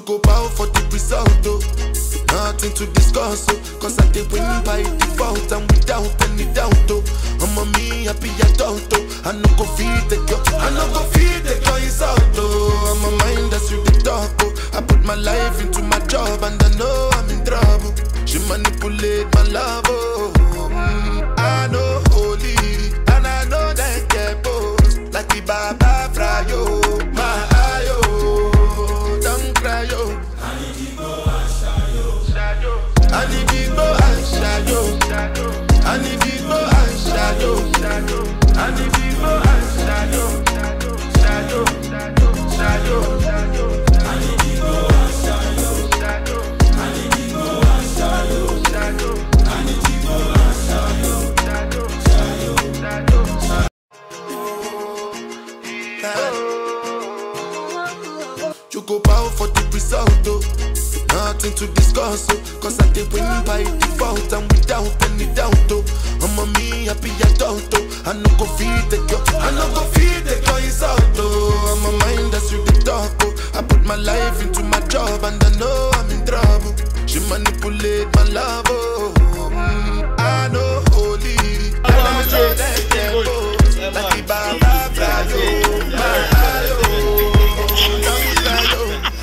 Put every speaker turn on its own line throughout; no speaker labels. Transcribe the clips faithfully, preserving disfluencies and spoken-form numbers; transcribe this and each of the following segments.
go bow for the result, oh. Nothing to discuss, oh. Cause I did win by default and without any doubt, oh. I'm a me happy adult, oh. I no go feed the girl, I no go feed the girl insult, oh. I'm a mind that's you the talk, oh. I put my life into my job and I know I'm in trouble. She manipulate my love, oh. Mm, I know holy and I know that get both. Like the Baba Frayo, my ayo, don't cry, yo. I need to go and shayo, I need to go and shayo, I need to go and shayo, I need to go and shayo, shayo, shayo, shayo. I need to go and shayo, I need to go and shayo, I need to go and shayo, shayo, shayo. You go bow for the result, oh. Nothing to discuss, oh. Cause I did win by default and without any doubt, oh. I'm a me happy adult, oh. I no go feed the girl, I no go feed the girl insult, oh. I'm a mind that's you the talk, oh. I put my life into my job and I know I'm in trouble. She manipulate my love, oh. Mm, I know holy and I know that devil. Like the Baba Frayo, my ayo, don't cry, yo.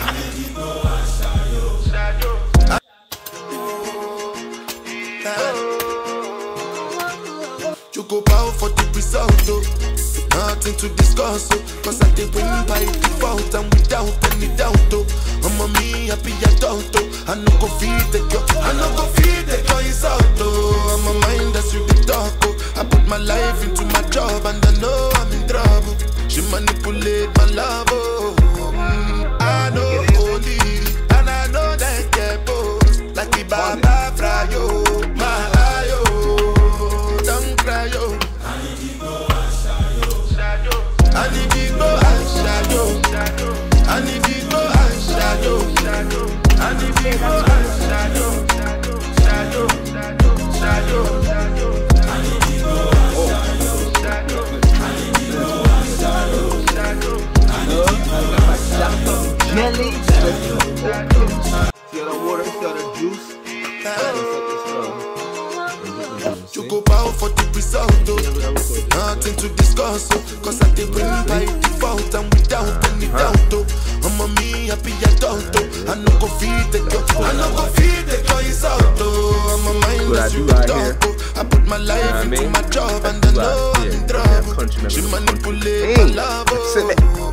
You go bow for the result, oh. Nothing to discuss, oh. Cause I did win by default and without any doubt, oh. I'm a me happy adult, oh. I no go feed the girl, I no go feed the girl insult, oh. I'm a mind that's you the talk, oh. I put my life into my job and I know I'm in trouble. She manipulate my love, oh. Mm, I know holy and I know that get both. Like the Baba Frayo, my ayo, don't cry, yo. I need to go and shayo, I need to go and shayo, I need to go and shayo, I need to go and shayo, shayo, shayo, I need to go and shayo, I need to go and shayo, I need to go and shayo.
Jelly. See all the water, see all the juice.
You go bow for the result, oh. Nothing to discuss, oh. Cause I did win by default and without any doubt, oh. I'm a me happy adult, oh. I no go feed the girl, I no go feed the girl insult, oh. I'm a mind that's you the talk, oh. I put my life into my job and I know I'm in trouble. She manipulate my love, oh.